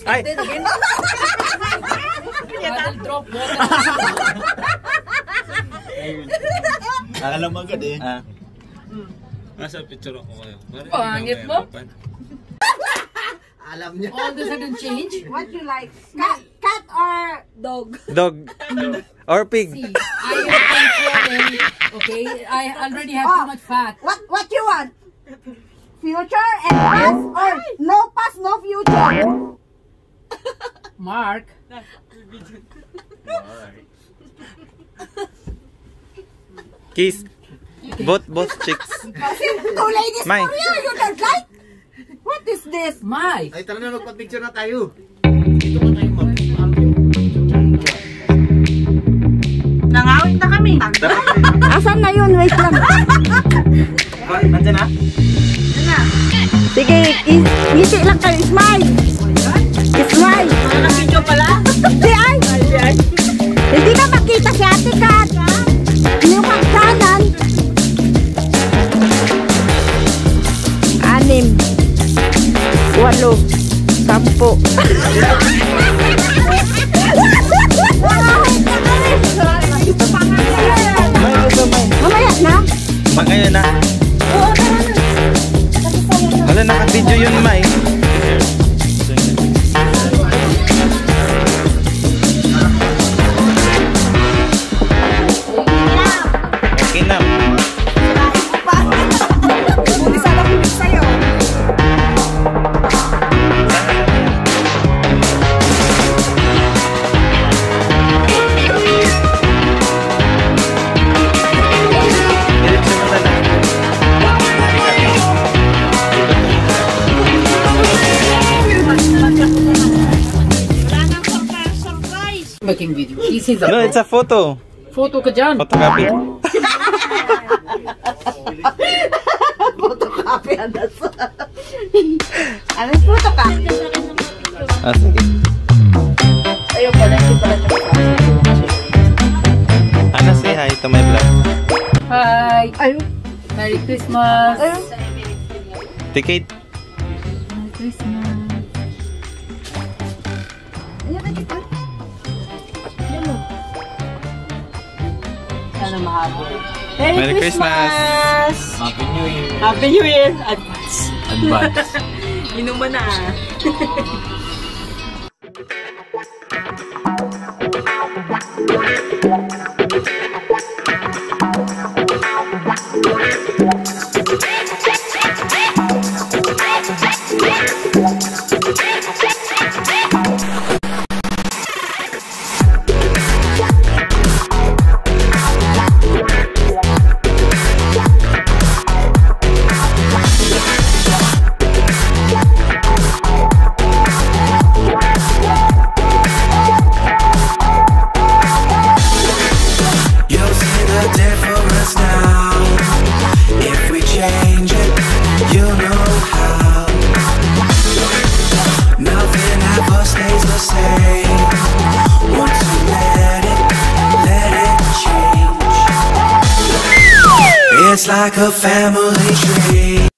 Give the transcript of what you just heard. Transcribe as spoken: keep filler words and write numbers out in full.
expected again. Bottle drop, bottle. Alam mo agad eh. Ah. Nasa picture ako kayo. Pangit mo? Alam niya. All of a sudden change? What you like? Cat, cat or dog? Dog. Or pig. See, I am controlling. Okay, I already have too much fat. What what you want? Future and past or no past, no future? Mark. Kiss. Both both chicks. Kasi two ladies May. for you, you don't like? What is this? My. Ay, tara na, magpa-picture na tayo. Nangawit na kami. Asan na yun? Wait lang. Nandiyan na? Sige, ngiti lang kayo. Smile. Smile. Ang video pala? Di ay. Hindi na makita si Ate Kat. Yung pagkanan. Anim. Walo. Sampo. Mamaya na. Ngayon na. Wala, naka-video yun, May. Okay na. Making video. This is a No, it's a photo. photo ka dyan. Photocopy. Photocopy. Ano yung photocopy? Ah, sige. Ayun pala, hindi pala. Ana, say hi to my vlog. Hi. Ayun. Merry Christmas. Ayun. Ticket. Merry Christmas. Ayun na dito. Sana mahabo. Merry, Merry Christmas! Christmas. Happy New Year. Happy New Year! Advance. Advance. Inuman na ah. It's like a family tree.